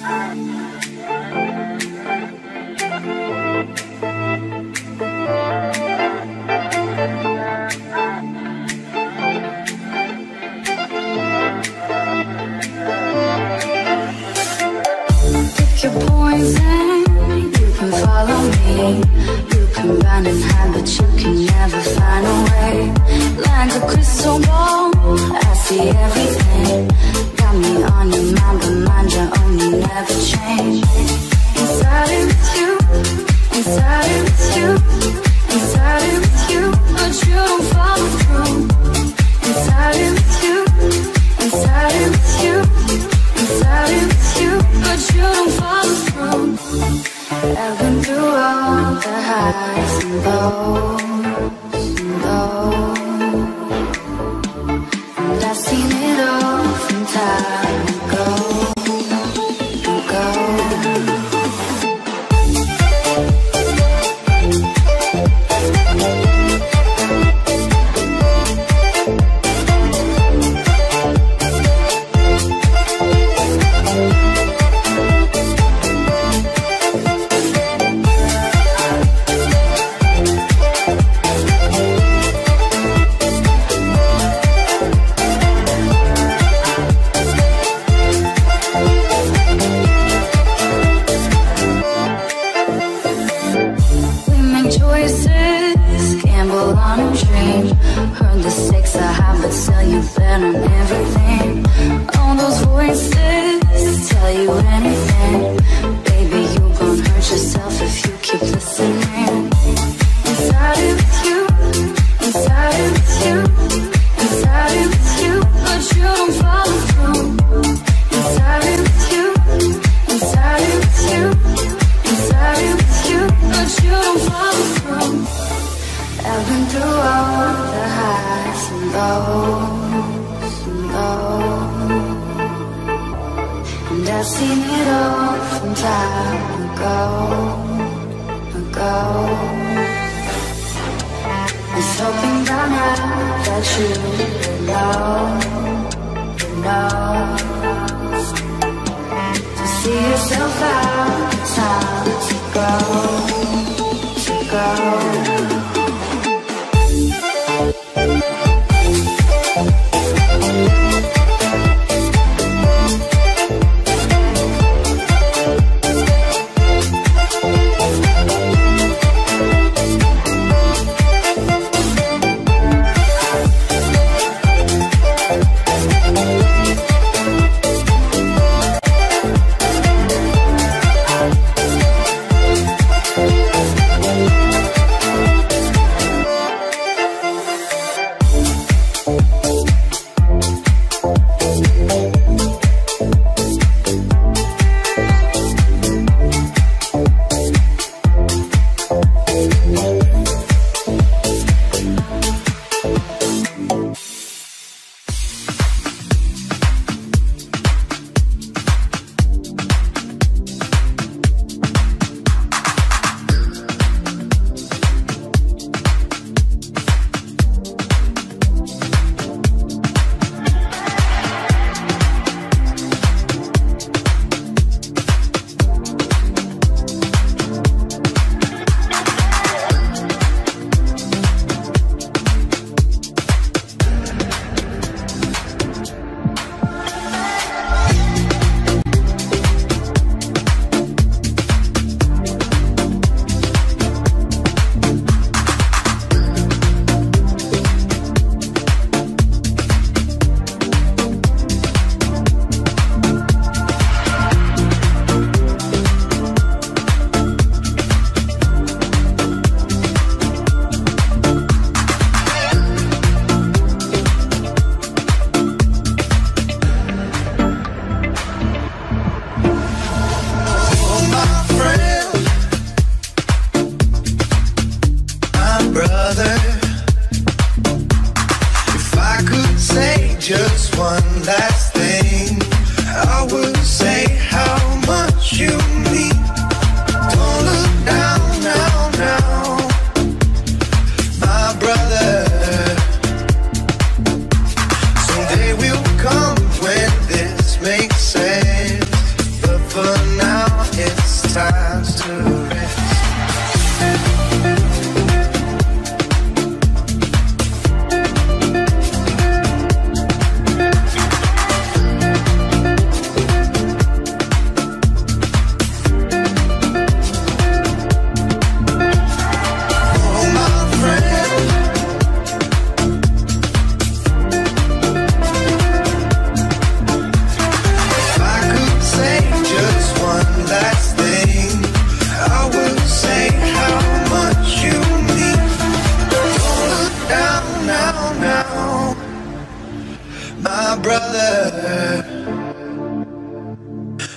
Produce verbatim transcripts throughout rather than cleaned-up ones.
Someday will come when this makes sense, but for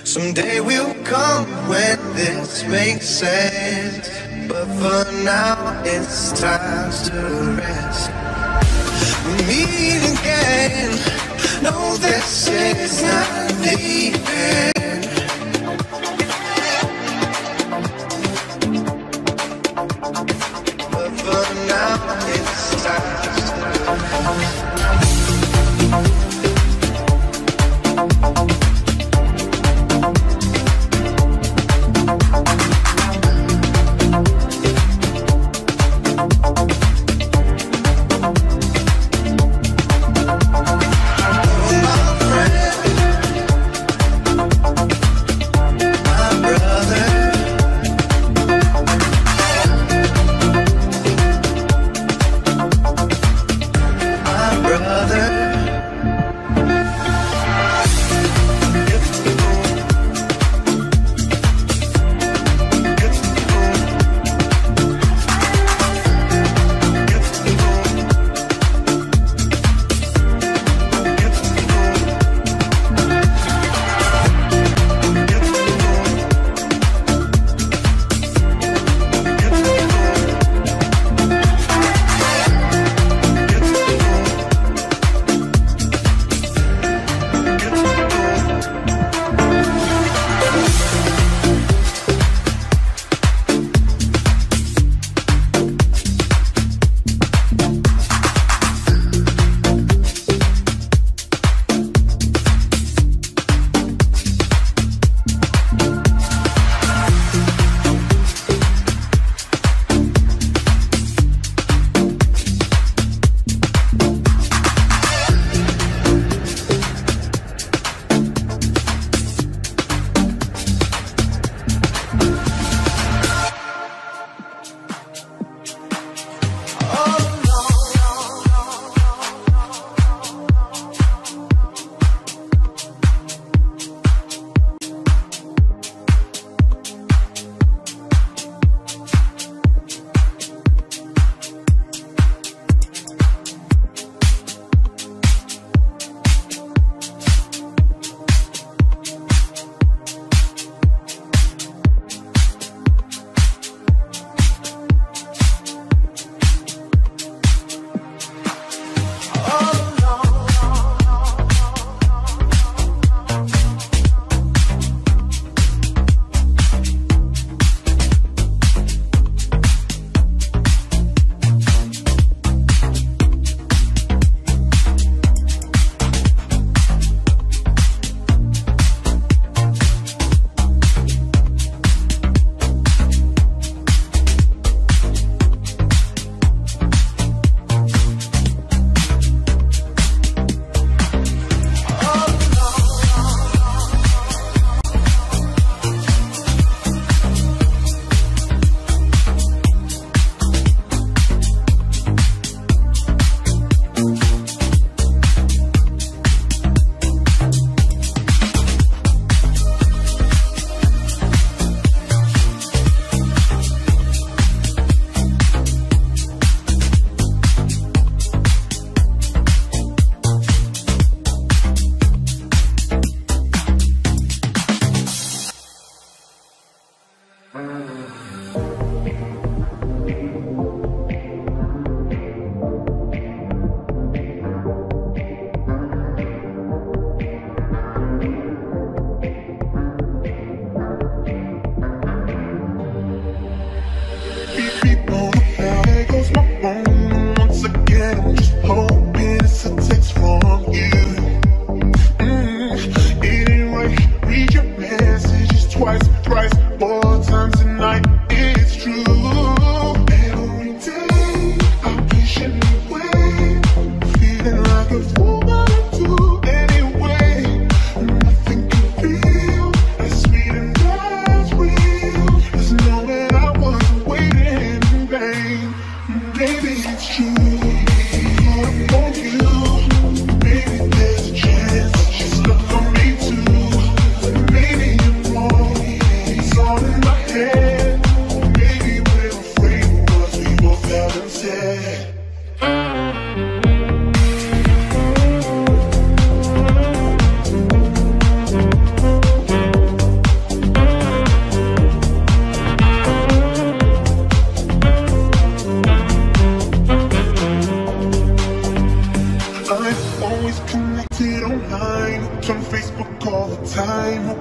Someday will come when this makes sense, but for now it's time to rest. We meet again. No, this is not the end. But for now it's time to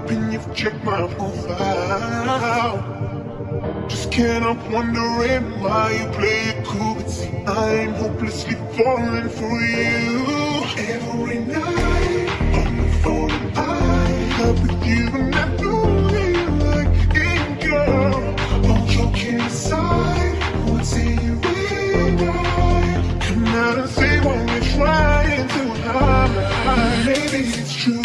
hoping you've checked my profile. Just can't help wondering why you play it cool. But see, I'm hopelessly falling for you. Every night on the phone, I have with you, and I know that you like it, girl. All joking aside, what's in you right? Come out and say what we're trying to hide. Maybe it's true.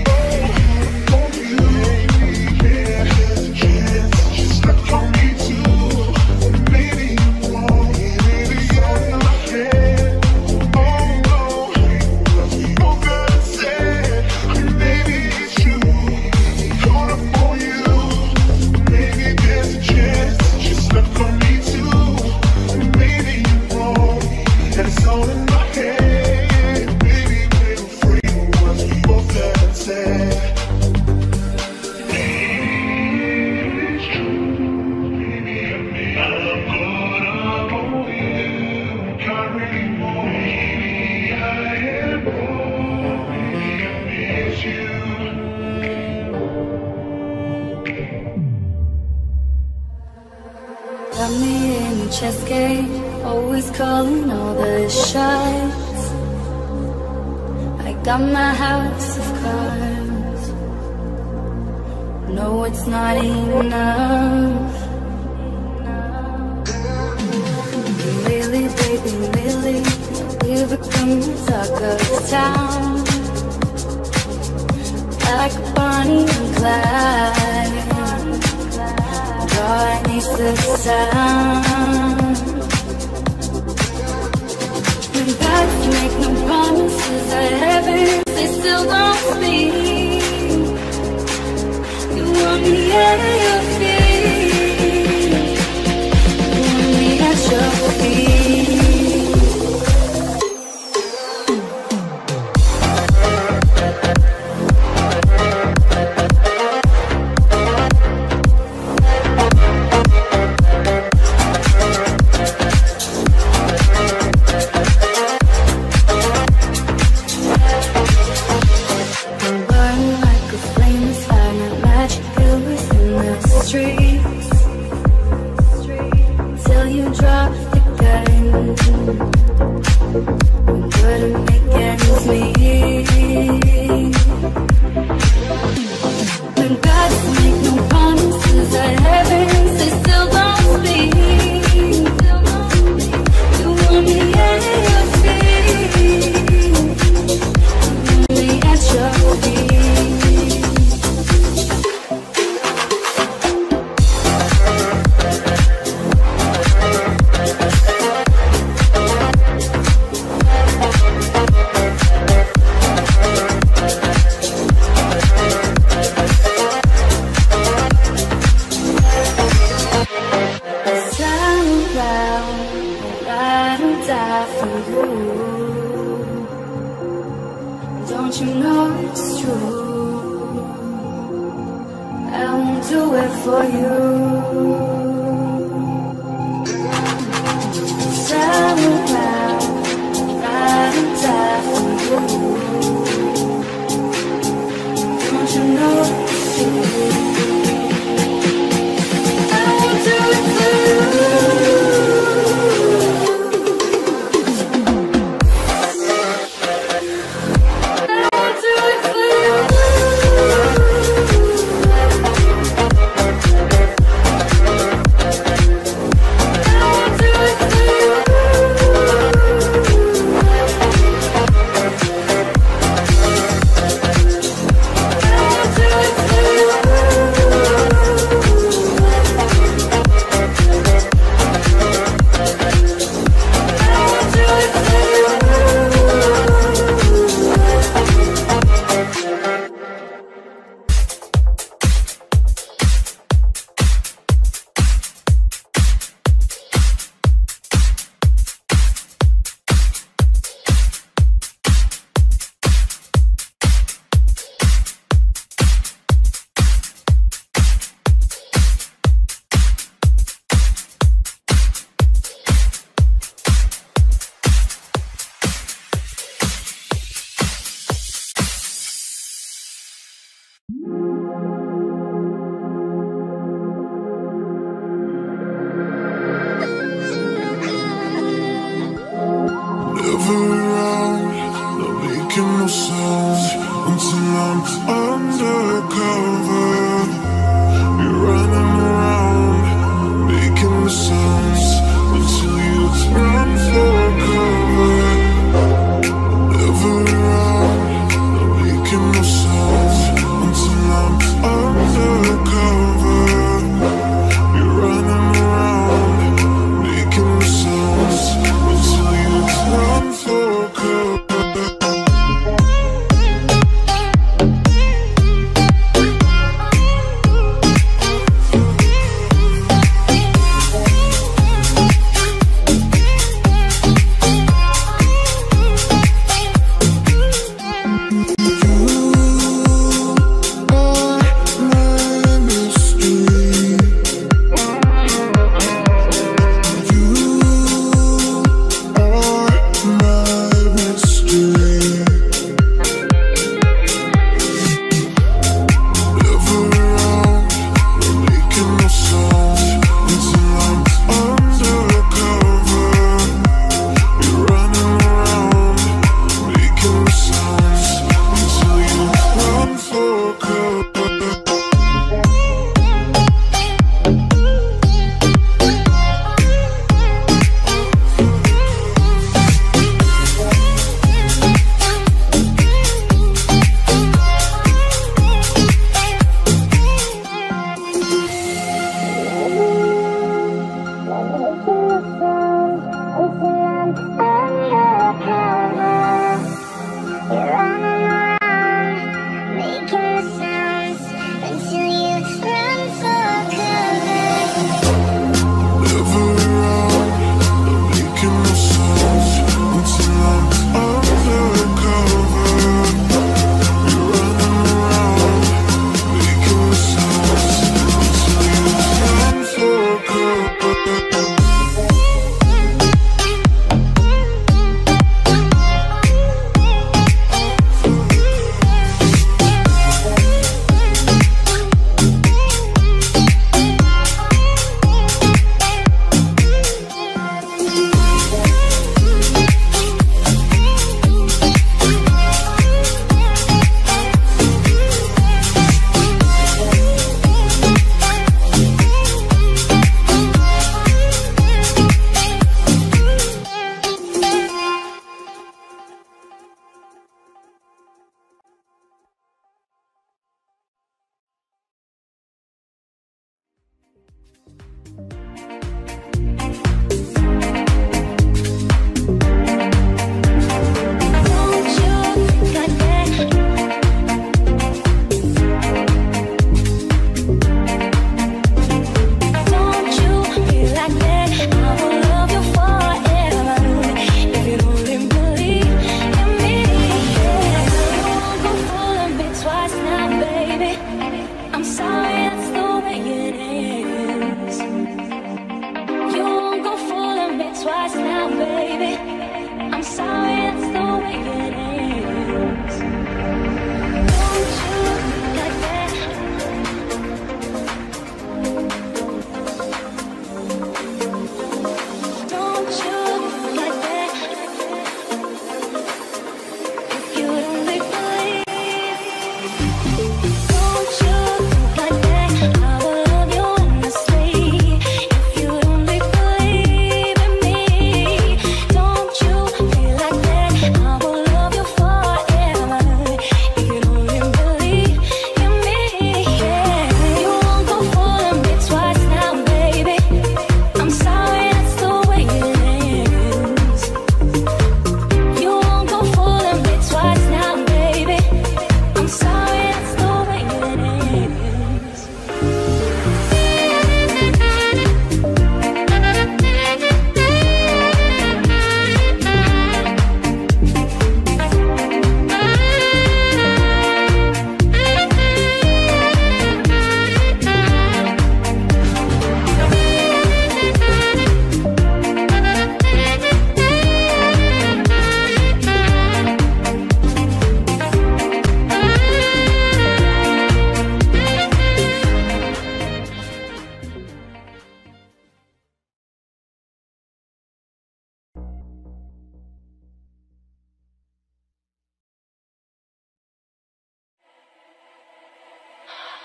Got me in a chess game, always calling all the shots. I got my house of cards. No, it's not enough. Really, baby, really, you become the talk of town. Like Bonnie and Clyde, beneath the sound. When gods make no promises, I haven't, they still don't speak. You want me at your feet, you want me at your feet. Don't you know it's true? I won't do it for you. Stand around, ride and die for you. Don't you know it's true? I won't do it for you. We'll be right back.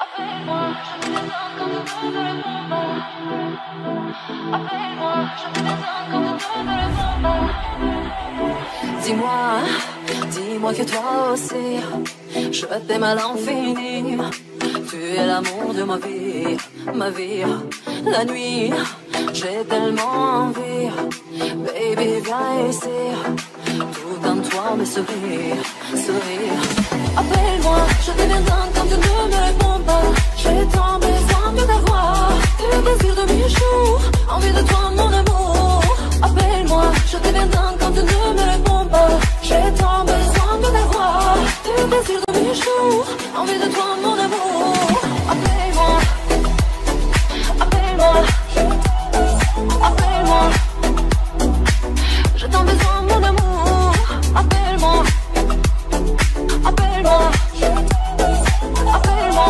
Appelle-moi, je te besoin quand tu ne me réponds pas. Appelle-moi, je te besoin quand tu ne me réponds pas. Dis-moi, dis-moi que toi aussi, je t'aime à l'infini. Tu es l'amour de ma vie, ma vie. La nuit, j'ai tellement envie. Baby, viens ici. Tout en toi me sourit, sourit. Appelle-moi, je deviendrai quand tu ne me réponds pas. J'ai tant besoin de t'avoir, le désir de mes jours, envie de toi mon amour. Appelle-moi, je deviendrai quand tu ne me réponds pas. J'ai tant besoin de t'avoir, le désir de mes jours, envie de toi mon amour. Appelle-moi, appelle-moi, appelle-moi. J'ai tant besoin mon amour. Appelle-moi, appelle-moi, appelle-moi.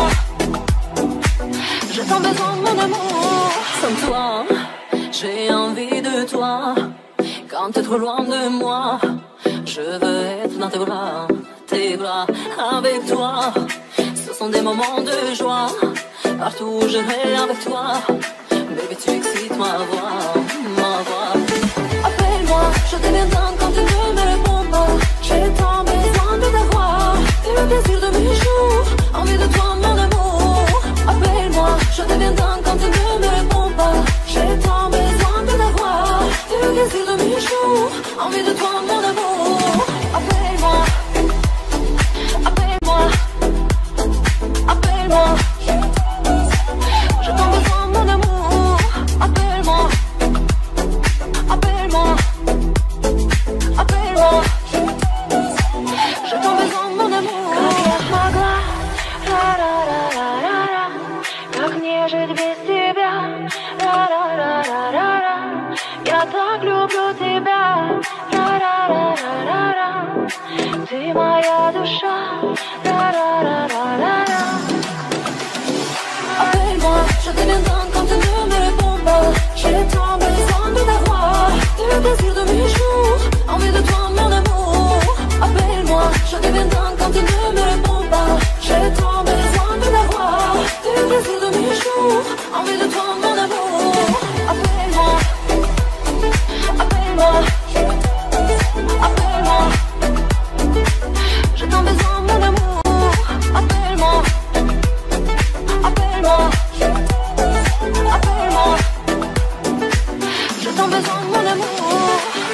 J'ai tant besoin mon amour. Sans toi, j'ai envie de toi. Quand t'es trop loin de moi, je veux être dans tes bras, tes bras avec toi. Ce sont des moments de joie, partout où je vais avec toi. Baby, tu excites ma voix, ma voix. Appelle-moi, je deviendrai quand tu ne me réponds pas. J'ai tant besoin de t'avoir, le désir de mes jours, envie de toi mon amour. Appelle-moi, je deviendrai quand tu ne me réponds pas. J'ai tant besoin de t'avoir, le désir de mes jours, envie de toi mon amour. Appelle-moi, appelle-moi, appelle-moi. J'ai tant besoin mon amour. Appelle-moi, appelle-moi, appelle-moi. J'ai tant besoin mon amour. Как я смогла, ра-ра-ра-ра-ра-ра, как мне жить без тебя, ра-ра-ра-ра-ра-ра. Я так люблю тебя, ра-ра-ра-ра-ра-ра. Ты моя душа, ра-ра-ра-ра-ра-ра. Appelle-moi, je deviendrai quand tu ne me réponds pas. J'ai tant besoin de t'avoir, le désir de mes jours, envie de toi mon amour. Appelle-moi, je deviendrai quand tu ne me réponds pas. J'ai tant besoin de t'avoir, le désir de mes jours, envie de toi mon amour. Appelle-moi, appelle-moi, appelle-moi. J'ai tant besoin mon amour. Appelle-moi, appelle-moi, appelle-moi. J'ai tant besoin de mon amour.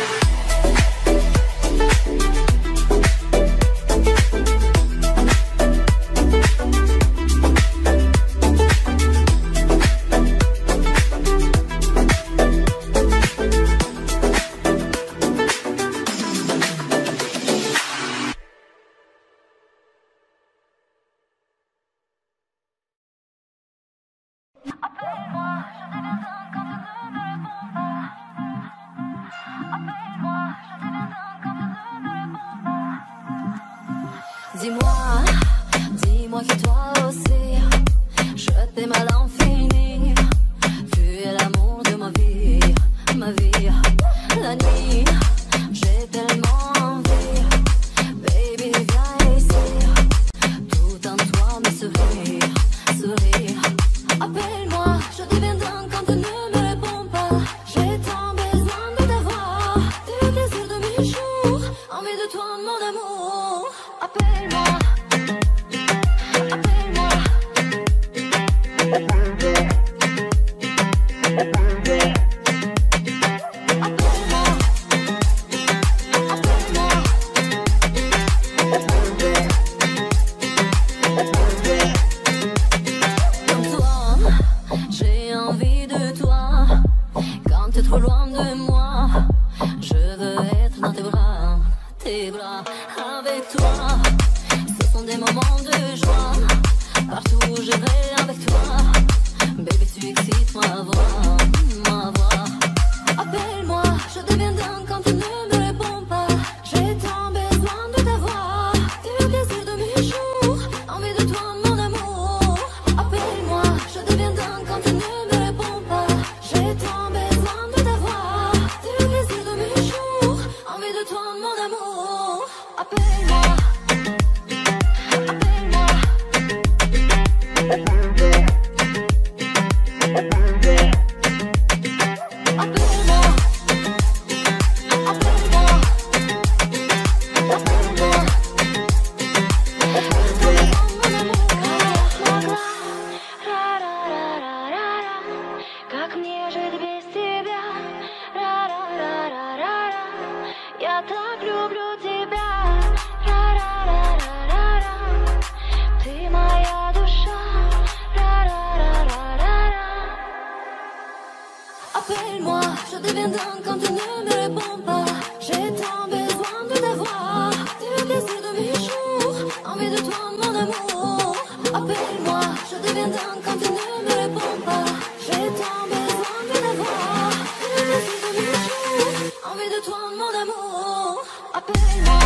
Dis-moi, dis-moi que toi aussi, je t'aime à l'infini. Tu es l'amour de ma vie, ma vie. La nuit, j'ai tellement envie. Baby, viens ici. Tout en toi me sourit, sourit. Appelle-moi, je deviendrai quand tu ne me réponds pas. J'ai tant besoin de t'avoir, le désir de mes jours, envie de toi mon amour. Appelle-moi, appelle-moi. deviens dingue quand tu ne me réponds pas. J'ai tant besoin de t'avoir, du plaisir de mes jours, envie de toi mon amour. Appelle-moi, je deviens dingue quand tu ne me réponds pas. J'ai tant besoin de t'avoir, du plaisir de mes jours, envie de toi mon amour. Appelle-moi.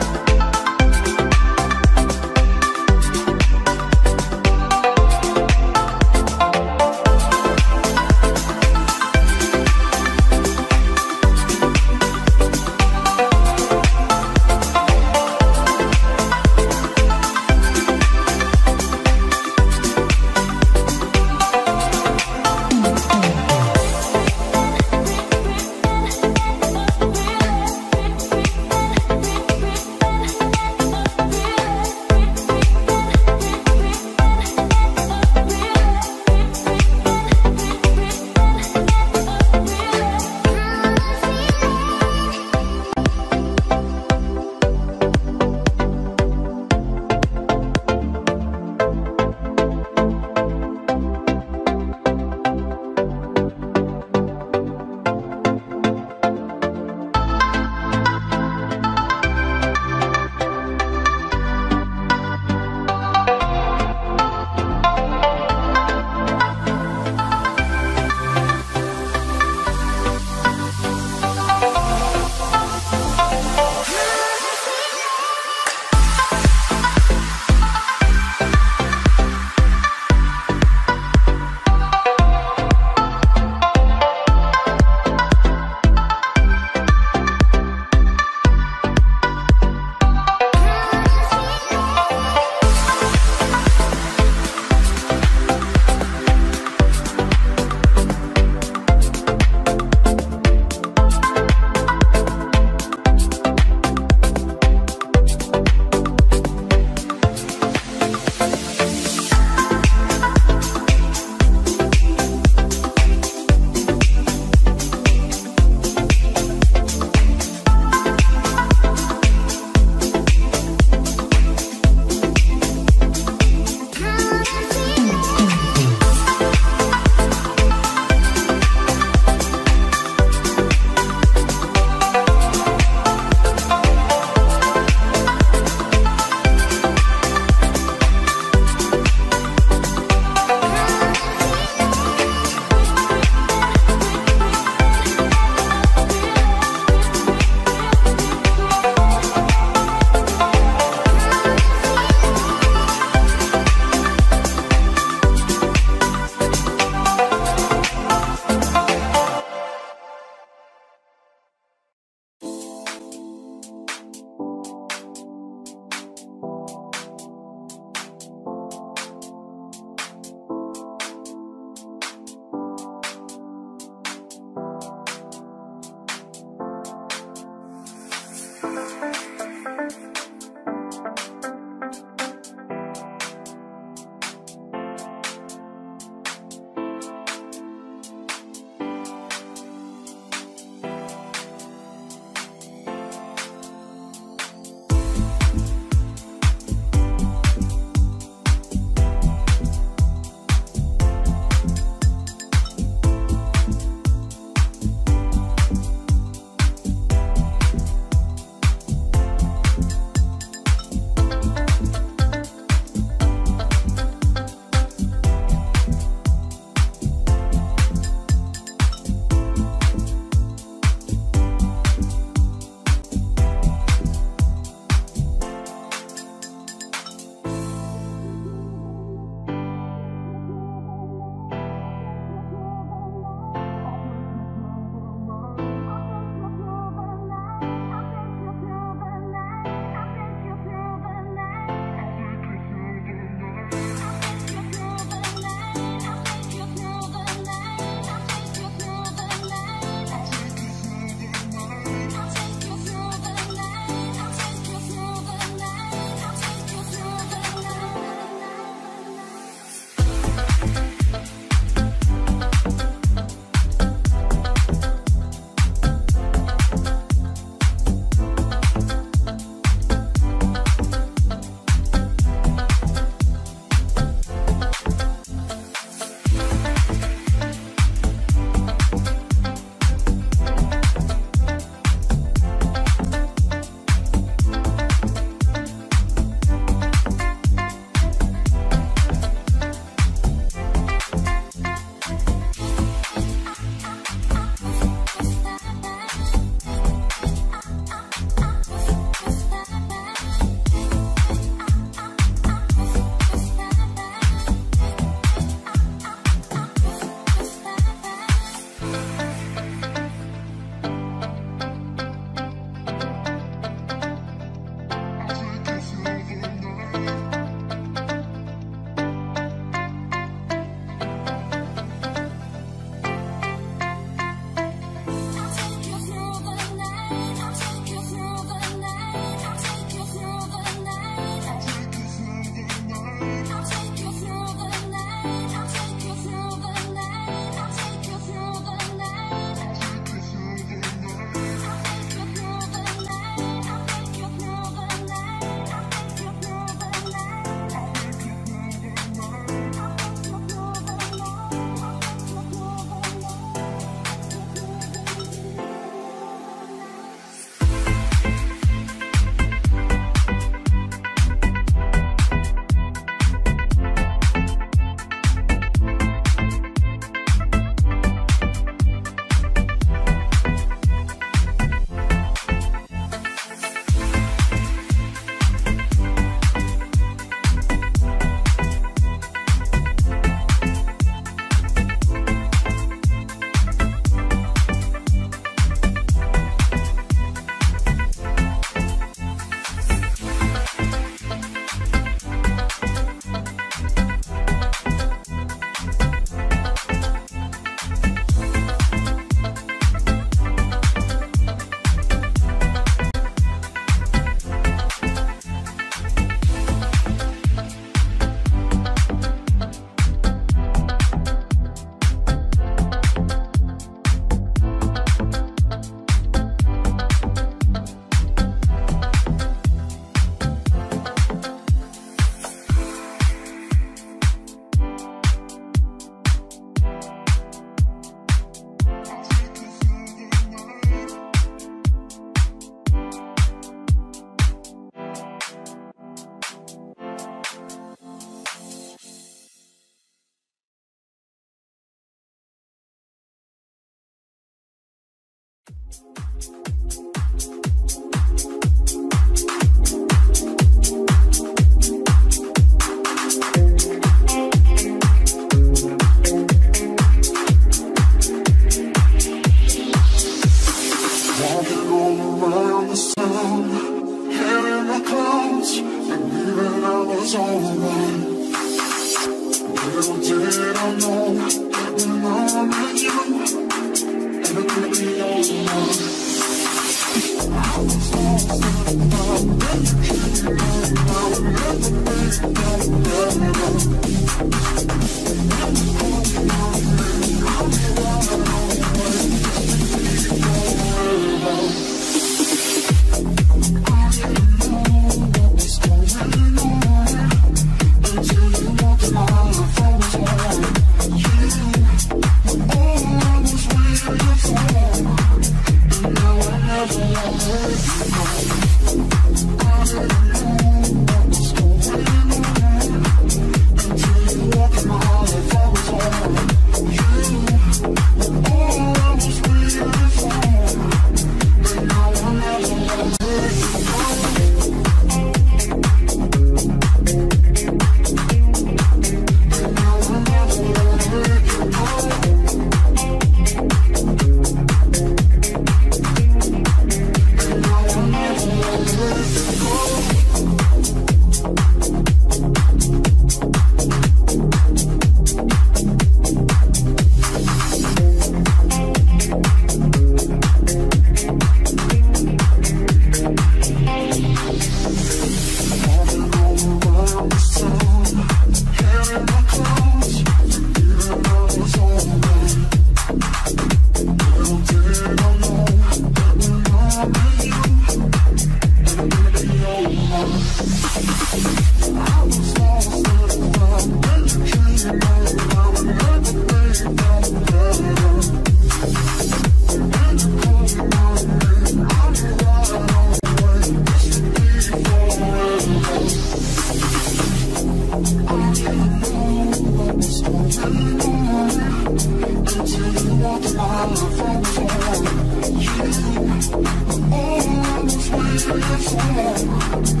You, oh, I was waiting for